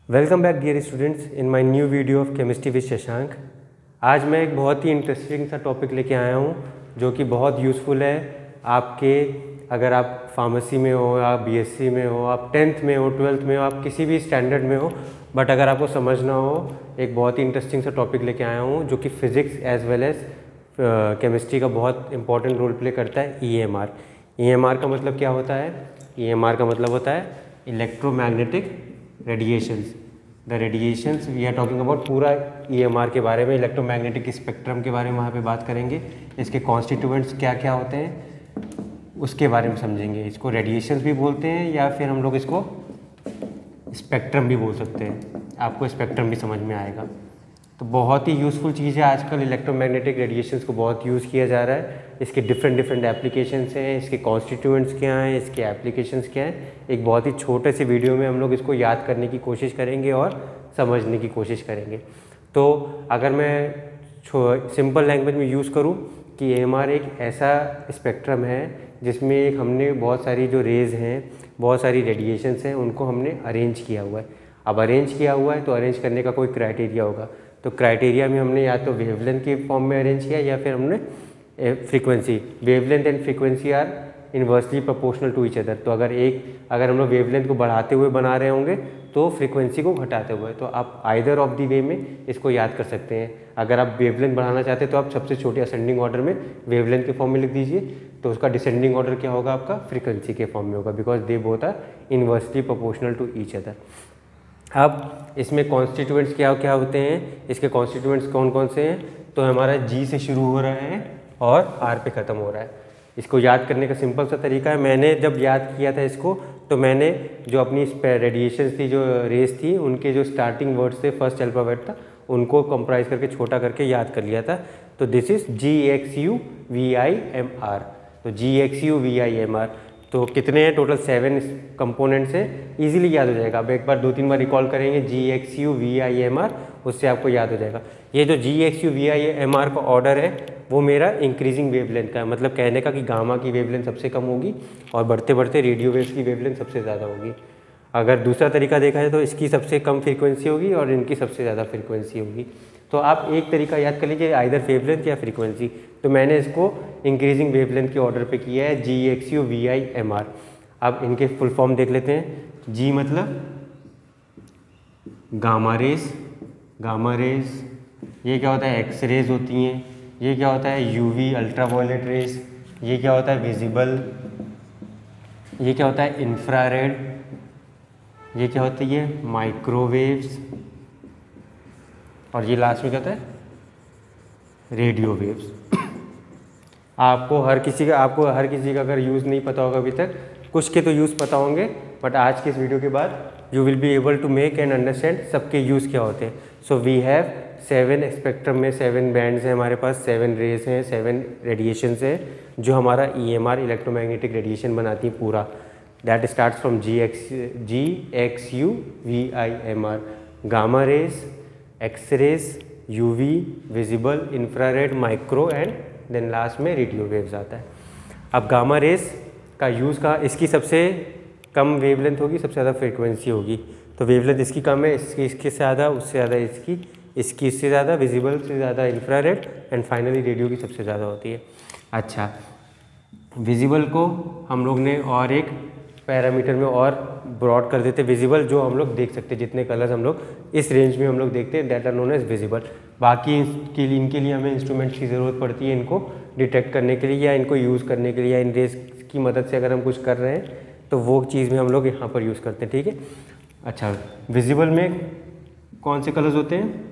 Welcome back dear students in my new video of chemistry with Shashank. आज मैं एक बहुत ही इंटरेस्टिंग सा टॉपिक लेके आया हूँ जो कि बहुत यूज़फुल है आपके, अगर आप फार्मेसी में हो, आप बीएससी में हो, आप 10th में हो, 12th में हो, आप किसी भी स्टैंडर्ड में हो, बट अगर आपको समझना हो, एक बहुत ही इंटरेस्टिंग सा टॉपिक लेके आया हूँ जो कि physics as well as chemistry का बहुत इंपॉर्टेंट रोल प्ले करता है। EMR का मतलब क्या होता है? EMR का मतलब होता है electromagnetic radiations. The radiations we are talking about पूरा EMR के बारे में, इलेक्ट्रोमैग्नेटिक स्पेक्ट्रम के बारे में वहाँ पे बात करेंगे। इसके कॉन्स्टिट्यूएंट्स क्या क्या होते हैं उसके बारे में समझेंगे। इसको रेडिएशंस भी बोलते हैं या फिर हम लोग इसको स्पेक्ट्रम भी बोल सकते हैं। आपको स्पेक्ट्रम भी समझ में आएगा। तो बहुत ही यूज़फुल चीज़ है। आजकल इलेक्ट्रोमैग्नेटिक रेडिएशंस को बहुत यूज़ किया जा रहा है। इसके डिफरेंट एप्लीकेशंस हैं, इसके कॉन्स्टिट्यूएंट्स क्या हैं, इसके एप्लीकेशंस क्या हैं। एक बहुत ही छोटे से वीडियो में हम लोग इसको याद करने की कोशिश करेंगे और समझने की कोशिश करेंगे। तो अगर मैं सिंपल लैंग्वेज में यूज़ करूँ कि EMR एक ऐसा स्पेक्ट्रम है जिसमें एक हमने बहुत सारी जो रेज़ हैं, बहुत सारी रेडिएशंस हैं, उनको हमने अरेंज किया हुआ है। अब अरेंज किया हुआ है तो अरेंज करने का कोई क्राइटेरिया होगा। तो क्राइटेरिया में हमने या तो वेवलेंथ के फॉर्म में अरेंज किया या फिर हमने frequency. Wavelength and frequency are inversely proportional to each other. तो अगर हम लोग वेवलेंथ को बढ़ाते हुए बना रहे होंगे तो फ्रीक्वेंसी को घटाते हुए, तो आप आइदर ऑफ दी वे में इसको याद कर सकते हैं। अगर आप वेवलेंथ बढ़ाना चाहते हैं तो आप सबसे छोटी असेंडिंग ऑर्डर में वेवलेंथ के फॉर्म में लिख दीजिए, तो उसका डिसेंडिंग ऑर्डर क्या होगा? आपका फ्रीक्वेंसी के फॉर्म में होगा, because they both are inversely proportional to each other. अब इसमें कॉन्स्टिट्यूएंट्स क्या क्या होते हैं, इसके कॉन्स्टिट्यूएंट्स कौन कौन से हैं? तो हमारा G से शुरू हो रहा है और R पे ख़त्म हो रहा है। इसको याद करने का सिंपल सा तरीका है, मैंने जब याद किया था इसको तो मैंने जो अपनी रेडिएशन थी, जो रेस थी, उनके जो स्टार्टिंग वर्ड्स थे, फर्स्ट अल्फ़ाबेट था, उनको कंप्राइज करके छोटा करके याद कर लिया था। तो दिस इज़ GXUVIMR। तो GXUVIMR तो कितने हैं? टोटल 7 कंपोनेंट्स हैं। इजीली याद हो जाएगा। अब एक बार 2-3 बार रिकॉल करेंगे GXUVIMR, उससे आपको याद हो जाएगा। ये जो GXUVIMR का ऑर्डर है वो मेरा इंक्रीजिंग वेवलेंथ का है, मतलब कहने का कि गामा की वेवलेंथ सबसे कम होगी और बढ़ते बढ़ते रेडियो वेव्स की वेवलेंथ सबसे ज़्यादा होगी। अगर दूसरा तरीका देखा जाए तो इसकी सबसे कम फ्रीक्वेंसी होगी और इनकी सबसे ज़्यादा फ्रीक्वेंसी होगी। तो आप एक तरीका याद कर लीजिए, आइदर वेवलेंथ या फ्रीक्वेंसी। तो मैंने इसको इंक्रीजिंग वेवलेंथ के ऑर्डर पे किया है, GXUVIMR। अब इनके फुल फॉर्म देख लेते हैं। G मतलब गामा रेस। गामा रेस ये क्या होता है? एक्स रेज होती हैं। ये क्या होता है? UV ultraviolet rays. ये क्या होता है? विजिबल। ये क्या होता है? इंफ्रारेड। ये क्या होती है? माइक्रोवेव्स। और ये लास्ट में क्या होता है? Radio waves. आपको हर किसी का अगर यूज़ नहीं पता होगा अभी तक, कुछ के तो यूज़ पता होंगे, बट आज के इस वीडियो के बाद you will be able to make and understand सबके यूज़ क्या होते हैं। सो वी हैव 7 स्पेक्ट्रम में 7 बैंड्स हैं हमारे पास, 7 रेज हैं, 7 रेडिएशंस हैं जो हमारा EMR इलेक्ट्रोमैग्नेटिक रेडिएशन बनाती है पूरा। That starts from GXUVIMR, gamma rays, x rays, UV, visible, infrared, micro and then last में रेडियो वेव्स आता है। अब गामा रेज का यूज़ का, इसकी सबसे कम वेवलेंथ होगी, सबसे ज़्यादा फ्रीक्वेंसी होगी। तो वेवलेंथ इसकी कम है, इसके ज़्यादा, उससे ज़्यादा इसकी इससे ज़्यादा, विजिबल से ज़्यादा इंफ्रारेड एंड फाइनली रेडियो की सबसे ज़्यादा होती है। अच्छा, विजिबल को हम लोग ने और एक पैरामीटर में और ब्रॉड कर देते, विजिबल जो हम लोग देख सकते हैं, जितने कलर्स हम लोग इस रेंज में हम लोग देखते हैं, that are known as visible. बाकी इनके लिए हमें इंस्ट्रूमेंट्स की ज़रूरत पड़ती है इनको डिटेक्ट करने के लिए या इनको यूज़ करने के लिए, या इन रेज की मदद से अगर हम कुछ कर रहे हैं तो वो चीज़ में हम लोग यहाँ पर यूज़ करते हैं। ठीक है। अच्छा, विजिबल में कौन से कलर्स होते हैं?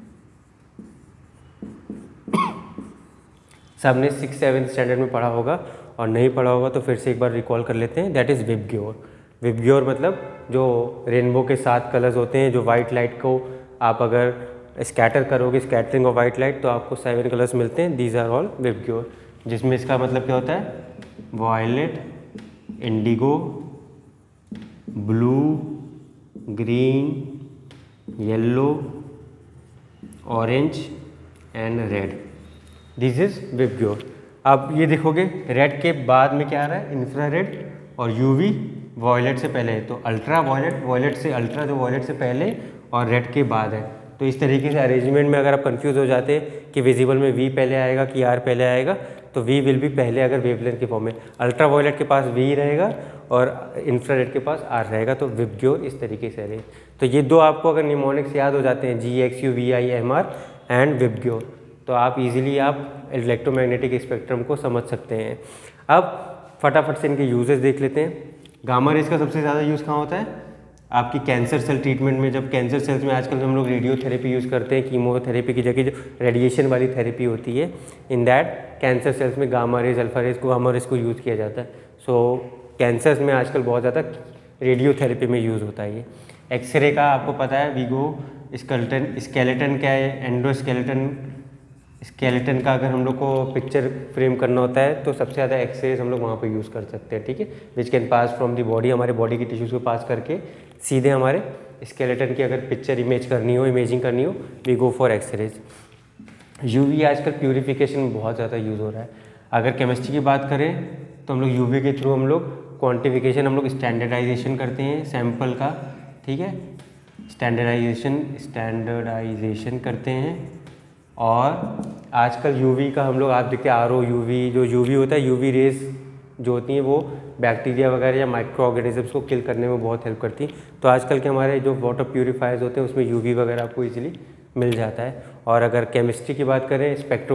सबने 6-7 स्टैंडर्ड में पढ़ा होगा, और नहीं पढ़ा होगा तो फिर से एक बार रिकॉल कर लेते हैं। That is VIBGYOR. विबग्योर मतलब जो रेनबो के 7 कलर्स होते हैं, जो वाइट लाइट को आप अगर स्कैटर करोगे, स्कैटरिंग ऑफ वाइट लाइट, तो आपको 7 कलर्स मिलते हैं। दीज आर ऑल विबग्योर, जिसमें इसका मतलब क्या होता है? Violet, indigo, blue, green, yellow, orange and red. This is VIBGYOR. अब ये देखोगे रेड के बाद में क्या आ रहा है? इंफ्रारेड और UV वॉयलेट से पहले है, तो अल्ट्रा वॉयलेट, वॉयलेट से अल्ट्रा जो वॉयलेट से पहले और रेड के बाद है। तो इस तरीके से अरेंजमेंट में अगर आप कंफ्यूज हो जाते हैं कि विजिबल में वी पहले आएगा कि आर पहले आएगा, तो वी विल भी पहले अगर वेवलेंथ के फॉर्म में, अल्ट्रा वॉयलेट के पास वी रहेगा और इंफ्रारेड के पास आर रहेगा, तो विबग्योर इस तरीके से अरेंज। तो ये दो आपको अगर निमोनिक्स याद हो जाते हैं, GXU, VI, MR and VIBGYOR, तो आप इजीली आप इलेक्ट्रोमैग्नेटिक स्पेक्ट्रम को समझ सकते हैं। अब फटाफट से इनके यूजेस देख लेते हैं। गामा रेज का सबसे ज़्यादा यूज़ कहाँ होता है? आपकी कैंसर सेल ट्रीटमेंट में। जब कैंसर सेल्स में आजकल हम लोग रेडियोथेरेपी यूज़ करते हैं, कीमोथेरेपी की जगह जो रेडिएशन वाली थेरेपी होती है, इन दैट कैंसर सेल्स में गामा रेज, अल्फा रेज को, गामा रेज को यूज़ किया जाता है। सो कैंसर्स में आजकल बहुत ज़्यादा रेडियोथेरेपी में यूज़ होता है ये। एक्सरे का आपको पता है, वीगो स्केलेटन क्या है, स्केलेटन का अगर हम लोग को पिक्चर फ्रेम करना होता है तो सबसे ज़्यादा एक्सरेज हम लोग वहाँ पे यूज़ कर सकते हैं, ठीक है, which can pass from the body, हमारे बॉडी की टिश्यूज़ को पास करके सीधे हमारे स्केलेटन की अगर पिक्चर इमेजिंग करनी हो, we go for X-rays. UV आजकल प्यूरिफिकेशन में बहुत ज़्यादा यूज़ हो रहा है। अगर केमिस्ट्री की बात करें तो हम लोग यूवी के थ्रू हम लोग क्वान्टिफिकेशन, हम लोग स्टैंडर्डाइजेशन करते हैं सैंपल का, ठीक है, स्टैंडर्डाइजेशन करते हैं। और आजकल यूवी का हम लोग, आप देखते हैं RO यूवी, जो यूवी होता है, यूवी रेज जो होती हैं वो बैक्टीरिया वगैरह या माइक्रो ऑर्गेनिजम्स को किल करने में बहुत हेल्प करती हैं। तो आजकल के हमारे जो वाटर प्यूरीफायर्स होते हैं उसमें यूवी वगैरह आपको इजीली मिल जाता है। और अगर केमिस्ट्री की बात करें,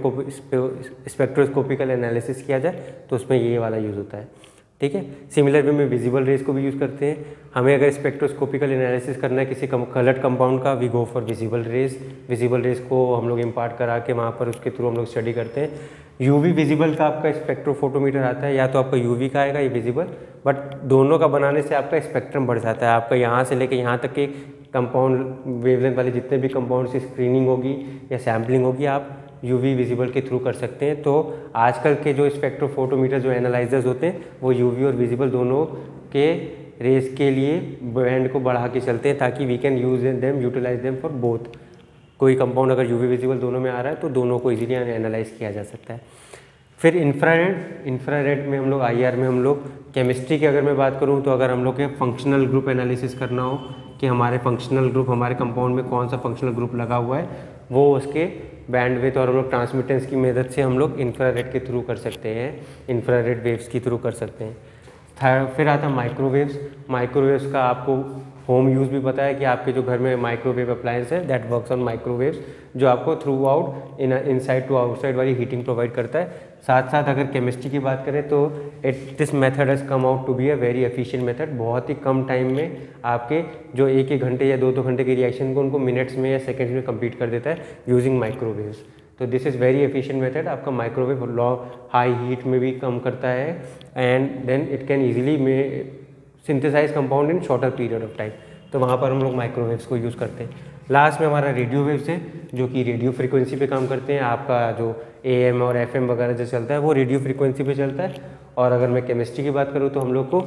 स्पेक्ट्रोस्कोपिकल एनालिसिस किया जाए तो उसमें ये वाला यूज़ होता है, ठीक है। सिमिलर वे में विजिबल रेज को भी यूज़ करते हैं। हमें अगर स्पेक्ट्रोस्कोपिकल एनालिसिस करना है किसी कलर्ड कंपाउंड का, we go for visible rays. Visible rays को हम लोग इम्पार्ट करा के वहाँ पर उसके थ्रू हम लोग स्टडी करते हैं। यूवी विजिबल का आपका स्पेक्ट्रोफोटोमीटर आता है, या तो आपका यूवी का आएगा या विजिबल, बट दोनों का बनाने से आपका स्पेक्ट्रम बढ़ जाता है। आपका यहाँ से लेके यहाँ तक के कंपाउंड वेवलेंथ वाले जितने भी कंपाउंड की स्क्रीनिंग होगी या सैम्पलिंग होगी, आप यूवी विजिबल के थ्रू कर सकते हैं। तो आजकल के जो स्पेक्ट्रोफोटोमीटर जो एनालाइजर्स होते हैं वो यूवी और विजिबल दोनों के रेस के लिए बैंड को बढ़ा के चलते हैं, ताकि we can utilise them for both. कोई कंपाउंड अगर यूवी विजिबल दोनों में आ रहा है तो दोनों को इजीली एनालाइज किया जा सकता है। फिर इंफ्रारेड में हम लोग, IR में हम लोग, केमिस्ट्री की अगर मैं बात करूं तो अगर हम लोग के फंक्शनल ग्रुप एनालिसिस करना हो कि हमारे फंक्शनल ग्रुप, हमारे कंपाउंड में कौन सा फंक्शनल ग्रुप लगा हुआ है, वो उसके बैंडविड्थ और हम लोग ट्रांसमिटेंस की मदद से हम लोग इंफ्रारेड के थ्रू कर सकते हैं, इंफ्रारेड वेव्स के थ्रू कर सकते हैं। फिर आता है माइक्रोवेव्स। माइक्रोवेव्स का आपको होम यूज़ भी पता है कि आपके जो घर में माइक्रोवेव अप्लायंस है, दैट वर्क्स ऑन माइक्रोवेव्स, जो आपको throughout inside to outside वाली हीटिंग प्रोवाइड करता है। साथ साथ अगर केमिस्ट्री की बात करें तो this method has come out to be a very efficient method. बहुत ही कम टाइम में आपके जो एक घंटे या दो घंटे के रिएक्शन को उनको मिनट्स में या सेकेंड्स में कंप्लीट कर देता है यूजिंग माइक्रोवेव्स। तो this is very efficient method. आपका माइक्रोवेव लॉ हाई हीट में भी कम करता है and then it can easily synthesise compound in shorter period of time. तो वहाँ पर हम लोग माइक्रोवेव्स को यूज़ करते हैं। लास्ट में हमारा रेडियो वेव्स है, जो कि रेडियो फ्रीक्वेंसी पे काम करते हैं। आपका जो AM और FM वगैरह जो चलता है वो रेडियो फ्रीक्वेंसी पे चलता है। और अगर मैं केमिस्ट्री की बात करूँ तो हम लोग को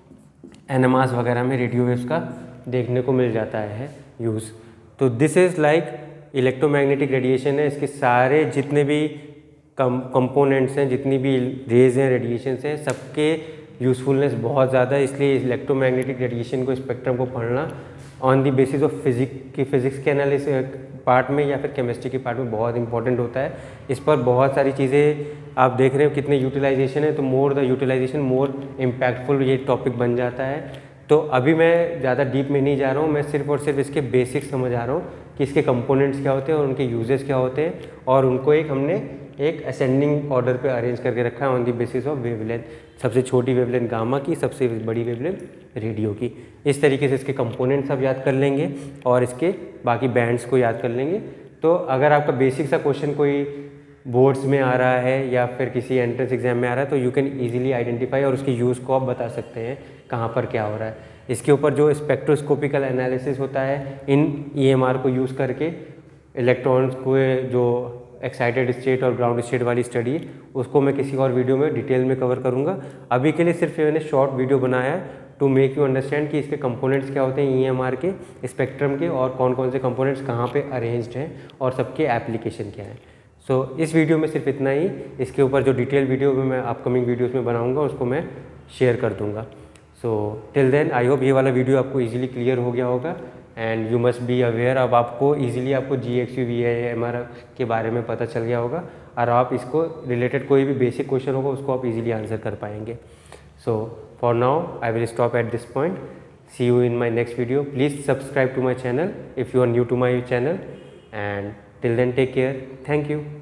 NMRs वगैरह में रेडियो वेव्स का देखने को मिल जाता है यूज़। तो this is like electromagnetic radiation है। इसके सारे जितने भी कंपोनेंट्स हैं, जितनी भी रेज हैं, रेडिएशंस हैं, सबके यूज़फुलनेस बहुत ज़्यादा है। इसलिए इलेक्ट्रोमैग्नेटिक रेडिएशन को, स्पेक्ट्रम को पढ़ना on the basis of physics के एनालिसिस पार्ट में या फिर केमिस्ट्री के पार्ट में बहुत इंपॉर्टेंट होता है। इस पर बहुत सारी चीज़ें आप देख रहे हो कितने यूटिलाइजेशन है, तो more the utilisation more impactful ये टॉपिक बन जाता है। तो अभी मैं ज़्यादा डीप में नहीं जा रहा हूँ, मैं सिर्फ और सिर्फ इसके बेसिक्स समझ आ रहा हूँ कि इसके कंपोनेंट्स क्या होते हैं और उनके यूजेस क्या होते हैं, और उनको हमने एक असेंडिंग ऑर्डर पे अरेंज करके रखा है on the basis of wavelength. सबसे छोटी वेवलेंथ गामा की, सबसे बड़ी वेवलेंथ रेडियो की। इस तरीके से इसके कंपोनेंट्स आप याद कर लेंगे और इसके बाकी बैंड्स को याद कर लेंगे। तो अगर आपका बेसिक सा क्वेश्चन कोई बोर्ड्स में आ रहा है या फिर किसी एंट्रेंस एग्जाम में आ रहा है तो यू कैन ईजिली आइडेंटिफाई और उसके यूज़ को आप बता सकते हैं कहाँ पर क्या हो रहा है। इसके ऊपर जो स्पेक्ट्रोस्कोपिकल एनालिसिस होता है इन EMR को यूज़ करके, इलेक्ट्रॉन्स को जो एक्साइटेड स्टेट और ग्राउंड स्टेट वाली स्टडी, उसको मैं किसी और वीडियो में डिटेल में कवर करूँगा। अभी के लिए सिर्फ मैंने शॉर्ट वीडियो बनाया है टू मेक यू अंडरस्टैंड कि इसके कंपोनेंट्स क्या होते हैं EMR के, स्पेक्ट्रम के, और कौन कौन से कंपोनेंट्स कहाँ पे अरेंज्ड हैं और सबके एप्लीकेशन क्या है। सो इस वीडियो में सिर्फ इतना ही। इसके ऊपर जो डिटेल वीडियो मैं अपकमिंग वीडियोज़ में बनाऊँगा उसको मैं शेयर कर दूँगा। So till then I hope ये वाला वीडियो आपको ईजिली क्लियर हो गया होगा and you must be aware. अब आपको ईजिली आपको GXU VAMR के बारे में पता चल गया होगा और आप इसको रिलेटेड कोई भी बेसिक क्वेश्चन होगा उसको आप इजीली आंसर कर पाएंगे। So for now I will stop at this point. See you in my next video. Please subscribe to my channel if you are new to my channel, and till then take care. Thank you.